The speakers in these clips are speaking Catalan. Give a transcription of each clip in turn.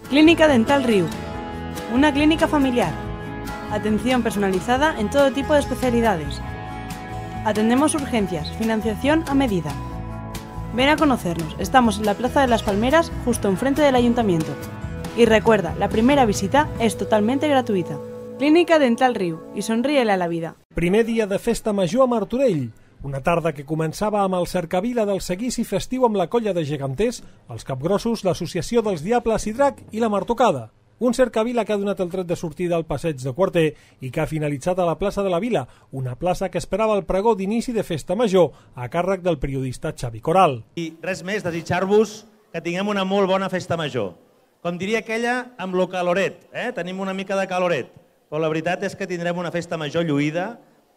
Clínica Dental Riu, una clínica familiar. Atención personalizada en todo tipo de especialidades. Atendemos urgencias, financiación a medida. Ven a conocernos, estamos en la Plaza de las Palmeras, justo enfrente del Ayuntamiento. Y recuerda, la primera visita es totalmente gratuïta. Clínica Dental Riu, i somríe-le a la vida. Primer dia de festa major a Martorell. Una tarda que començava amb el cercavila del seguici festiu amb la colla de geganters, els capgrossos, l'associació dels Diables i Drac i la Martocada. Un cercavila que ha donat el tret de sortida al passeig de Quarter i que ha finalitzat a la plaça de la Vila, una plaça que esperava el pregó d'inici de festa major a càrrec del periodista Xavi Coral. I res més, desitjar-vos que tinguem una molt bona festa major. Com diria aquella, amb lo caloret, tenim una mica de caloret, però la veritat és que tindrem una festa major lluïda,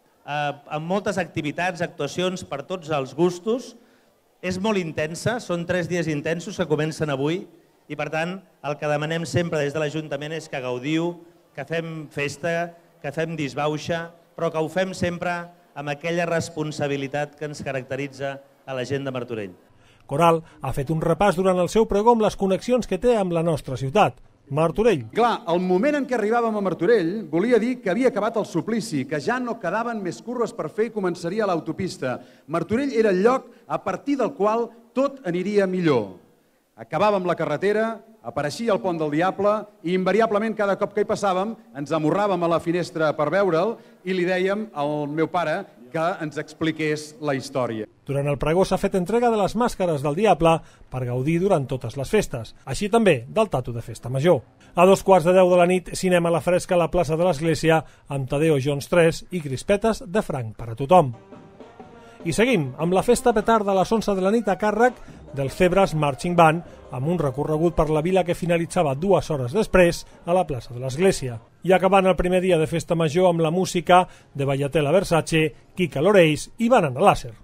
amb moltes activitats, actuacions per tots els gustos. És molt intensa, són 3 dies intensos que comencen avui i per tant el que demanem sempre des de l'Ajuntament és que gaudiu, que fem festa, que fem disbauxa, però que ho fem sempre amb aquella responsabilitat que ens caracteritza a la gent de Martorell. Coral ha fet un repàs durant el seu pregó amb les connexions que té amb la nostra ciutat. Martorell. Clar, el moment en què arribàvem a Martorell volia dir que havia acabat el suplici, que ja no quedaven més curres per fer i començaria l'autopista. Martorell era el lloc a partir del qual tot aniria millor. Acabàvem la carretera, apareixia el pont del Diable i invariablement cada cop que hi passàvem ens amorràvem a la finestra per veure'l i li dèiem al meu pare que ens expliqués la història. Durant el pregó s'ha fet entrega de les màscares del Diable per gaudir durant totes les festes, així també del tatu de festa major. A 2:15 de la nit, cinema a la fresca a la plaça de l'Església amb Tadeo Jones 3 i crispetes de franc per a tothom. I seguim amb la festa petarda a les 11 de la nit a càrrec del Zebras Marching Band amb un recorregut per la vila que finalitzava 2 hores després a la plaça de l'Església. I acabant el primer dia de festa major amb la música de Vallatella Versace, Kika Loreis i Banana Láser.